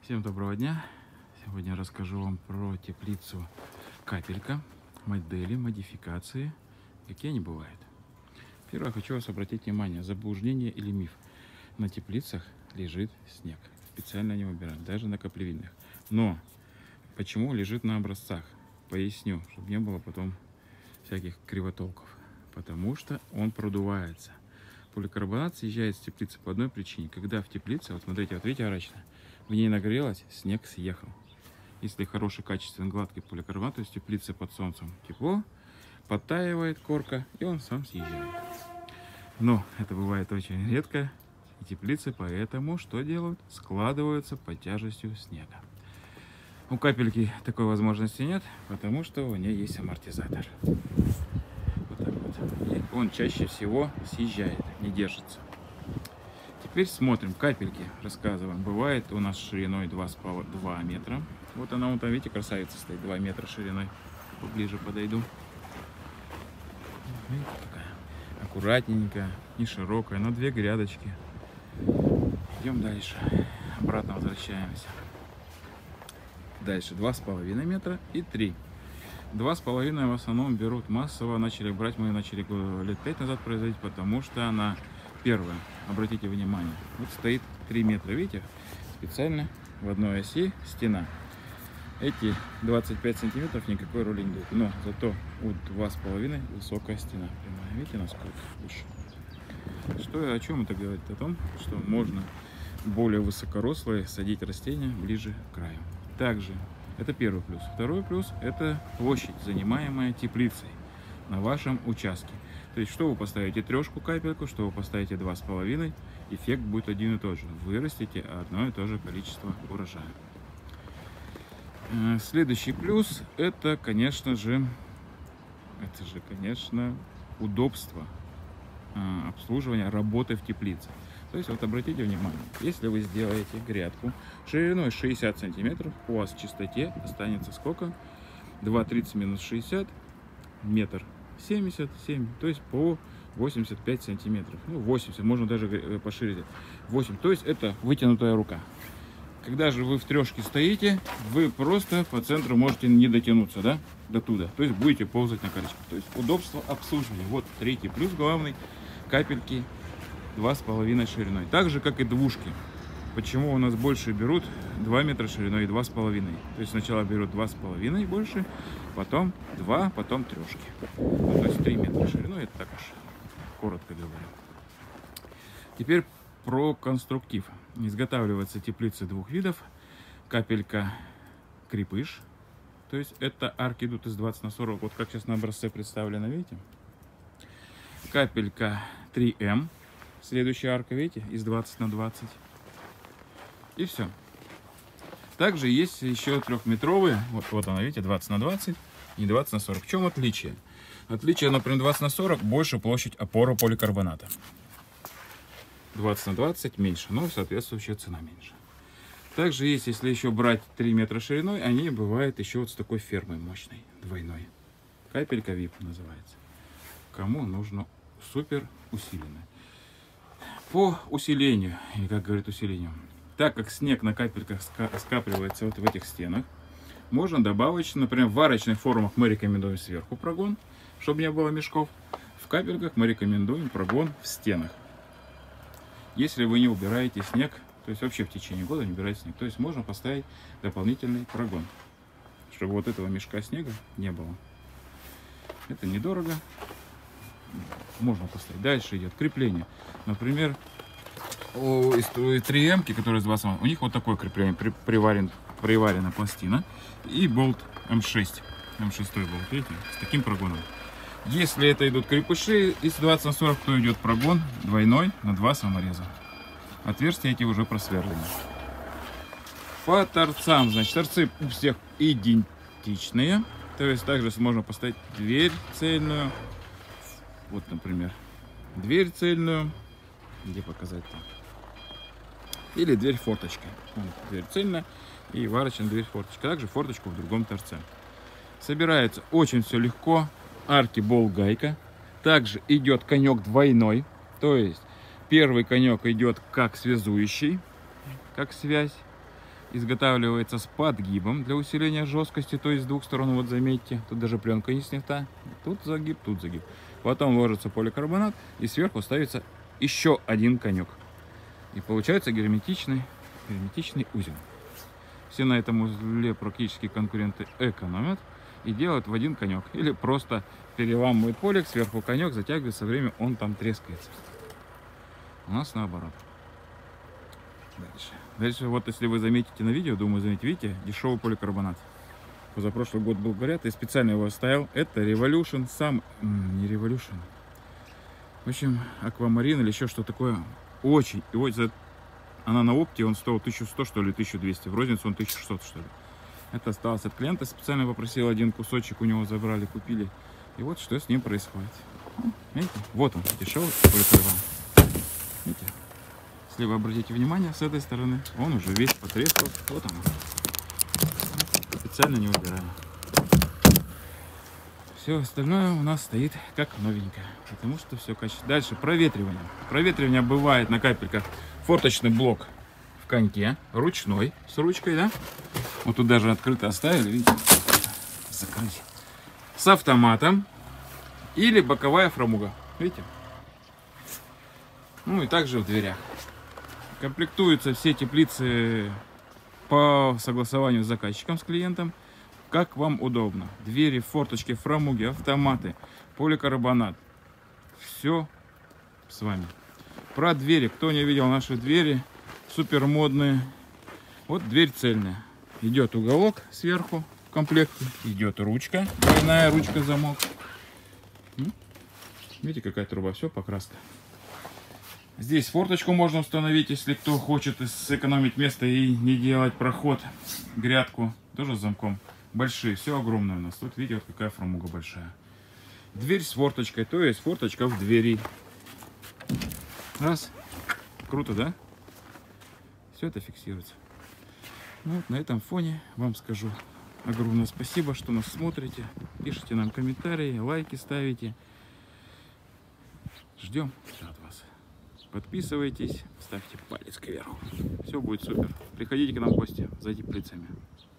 Всем доброго дня! Сегодня расскажу вам про теплицу Капелька, модели, модификации, какие они бывают. Первое, хочу вас обратить внимание, заблуждение или миф. На теплицах лежит снег. Специально не выбирают, даже на каплевидных. Но почему лежит на образцах? Поясню, чтобы не было потом всяких кривотолков. Потому что он продувается. Поликарбонат съезжает с теплицы по одной причине. Когда в теплице, вот смотрите, вот видите, арочно, в ней нагрелось, снег съехал. Если хороший, качественный, гладкий поликарбонат, то есть теплица под солнцем тепло, подтаивает корка, и он сам съезжает. Но это бывает очень редко, и теплицы поэтому что делают? Складываются под тяжестью снега. У Капельки такой возможности нет, потому что у нее есть амортизатор. Вот так вот. И он чаще всего съезжает, не держится. Теперь смотрим, капельки, рассказываем. Бывает у нас шириной 2 метра. Вот она, вот там, видите, красавица стоит, 2 метра шириной. Поближе подойду. Видите, такая аккуратненькая, не широкая, но 2 грядочки. Идем дальше. Обратно возвращаемся. Дальше 2,5 метра и 3. 2,5 в основном берут массово. Начали брать, мы начали лет 5 назад производить, потому что она первая. Обратите внимание, вот стоит 3 метра, видите, специально в одной оси стена. Эти 25 сантиметров никакой роли не дают, но зато у 2,5 высокая стена прямая. Видите, насколько выше. Что, о чем это говорит? О том, что можно более высокорослые садить растения ближе к краю. Также это первый плюс. Второй плюс — это площадь, занимаемая теплицей на вашем участке. То есть, что вы поставите трешку капельку, что вы поставите 2,5, эффект будет один и тот же. Вырастите одно и то же количество урожая. Следующий плюс — это, конечно же, удобство обслуживания, работы в теплице. То есть, вот обратите внимание, если вы сделаете грядку шириной 60 сантиметров, у вас в чистоте останется сколько? 2,30 минус 60, метр 77, то есть по 85 сантиметров. Ну, 80, можно даже пошире. 8, то есть это вытянутая рука. Когда же вы в трешке стоите, вы просто по центру можете не дотянуться, да, до туда. То есть будете ползать на колечках. То есть удобство обслуживания. Вот третий плюс главный. Капельки 2,5 шириной. Так же, как и двушки. Почему у нас больше берут 2 метра шириной и 2,5. То есть сначала берут 2,5 больше, потом 2, потом трешки. Ну, то есть 3 метра шириной, это так уж коротко говоря. Теперь про конструктив. Изготавливается теплицы двух видов. Капелька крепыш. То есть это арки идут из 20 на 40. Вот как сейчас на образце представлено, видите? Капелька 3М. Следующая арка, видите, из 20 на 20. И все. Также есть еще трехметровые. Вот она, видите, 20 на 20 и 20 на 40. В чем отличие? Отличие, например, 20 на 40 больше площадь опоры поликарбоната. 20 на 20 меньше, но соответствующая цена меньше. Также есть, если еще брать 3 метра шириной, они бывают еще вот с такой фермой мощной, двойной. Капелька VIP называется. Кому нужно супер усиленная. По усилению, или как говорит усилению, так как снег на капельках скапливается вот в этих стенах, можно добавочно, например, в варочных формах мы рекомендуем сверху прогон, чтобы не было мешков. В капельках мы рекомендуем прогон в стенах. Если вы не убираете снег, то есть вообще в течение года не убираете снег, то есть можно поставить дополнительный прогон, чтобы вот этого мешка снега не было. Это недорого. Можно поставить. Дальше идет крепление. Например, у 3М, которые из 20, у них вот такое крепление. Приварена пластина и болт М6. М6 болт, видите, с таким прогоном. Если это идут крепыши из 20 на 40, то идет прогон двойной на 2 самореза. Отверстия эти уже просверлены. По торцам, значит, торцы у всех идентичные. То есть также можно поставить дверь цельную. Вот, например, дверь цельную. Где показать-то? Или дверь форточкой. Вот, дверь цельная и варочная дверь форточка. Также форточку в другом торце. Собирается очень все легко. Арки бол-гайка. Также идет конек двойной. То есть первый конек идет как связующий, как связь. изготавливается с подгибом для усиления жесткости, то есть с двух сторон, вот заметьте, тут даже пленка не снята, тут загиб, тут загиб. Потом ложится поликарбонат и сверху ставится еще один конек. И получается герметичный узел. Все на этом узле практически конкуренты экономят и делают в один конек. Или просто переламывают полик, сверху конек, затягивает, со временем он там трескается. У нас наоборот. Дальше вот если вы заметите на видео, думаю, заметите, видите, дешевый поликарбонат. Позапрошлый год был, говорят, и специально его оставил. Это Revolution, не Revolution. В общем, аквамарин или еще что такое. Очень, и вот она на опте, он стоил 1100, что ли, 1200. В розницу он 1600, что ли. Это осталось от клиента, специально попросил один кусочек, у него забрали, купили. И вот что с ним происходит. Видите? Вот он, дешевый поликарбонат. Видите? Если вы обратите внимание, с этой стороны он уже весь потрескал. Вот он. Специально не убираю. Все остальное у нас стоит как новенькое, потому что все качественно. Дальше проветривание. Проветривание бывает на капельках. Форточный блок в коньке, ручной, с ручкой, да? Вот тут даже открыто оставили, видите? Закрыть. С автоматом или боковая фрамуга, видите? Ну и также в дверях. Комплектуются все теплицы по согласованию с заказчиком, с клиентом, как вам удобно. Двери, форточки, фрамуги, автоматы, поликарбонат. Все с вами. Про двери. Кто не видел наши двери, супер модные. Вот дверь цельная. Идет уголок сверху в комплекте. Идет ручка, двойная ручка, замок. Видите, какая труба, все, покраска. Здесь форточку можно установить, если кто хочет сэкономить место и не делать проход, грядку, тоже с замком. Большие, все огромное у нас. Тут видите, вот какая фрамуга большая. Дверь с форточкой, то есть форточка в двери. Раз. Круто, да? Все это фиксируется. Ну, вот на этом фоне вам скажу огромное спасибо, что нас смотрите. Пишите нам комментарии, лайки ставите. Ждем от вас. Подписывайтесь, ставьте палец кверху. Все будет супер. Приходите к нам в гости за теплицами.